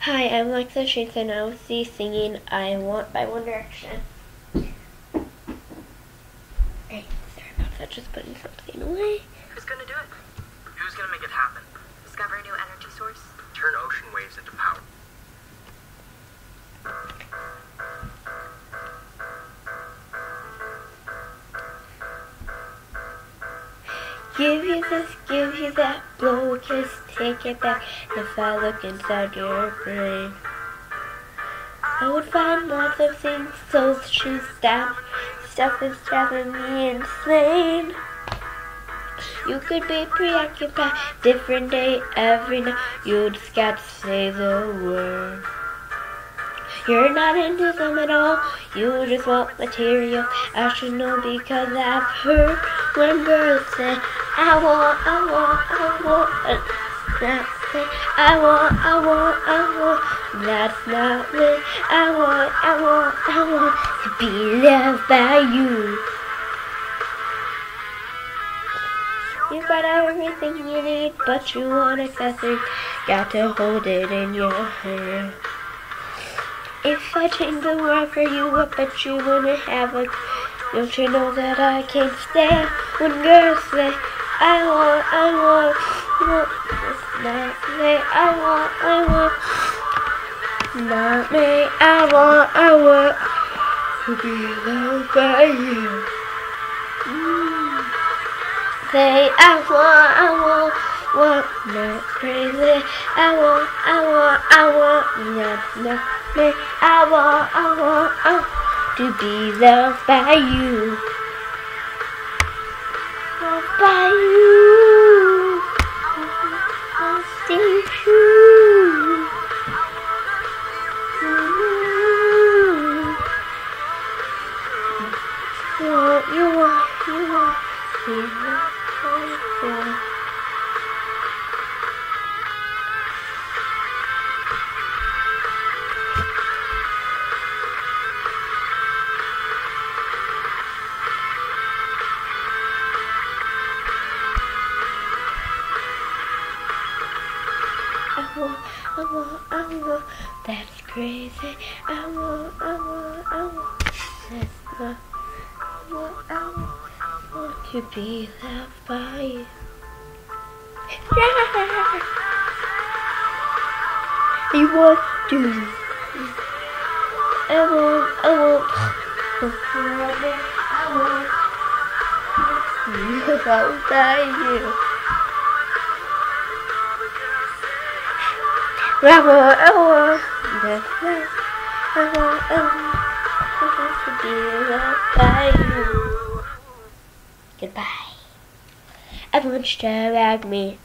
Hi, I'm Lexa Shanks and I will be singing I Want by One Direction. Hey, sorry about that, just putting something away. Who's gonna do it? Who's gonna make it happen? Discover a new energy source? Turn ocean waves into power. Give you this, give you that, blow a kiss, take it back. If I look inside your brain, I would find lots of things, so choose stuff is driving me insane. You could be preoccupied, different day every night. You just got to say the word. You're not into them at all, you just want material. I should know because I've heard when girls say, I want, not me. I want, that's not me. I want to be loved by you. You got everything you need, but you want accessories. Got to hold it in your hand. If I change the world for you, I bet you wouldn't have a. Don't you know that I can't stand when girls say, I want, it's not me. I want, not me. I want to be loved by you. Say, I want, not crazy. I want, not me. I want to be loved by you. Loved by you. I'll see you. You want to be loved by you. I want, that's crazy. I want, that's not. I want to be loved by you. Yeah. You want to. I want to be loved by you. I want to be loved by you. Goodbye. Everyone should drag me.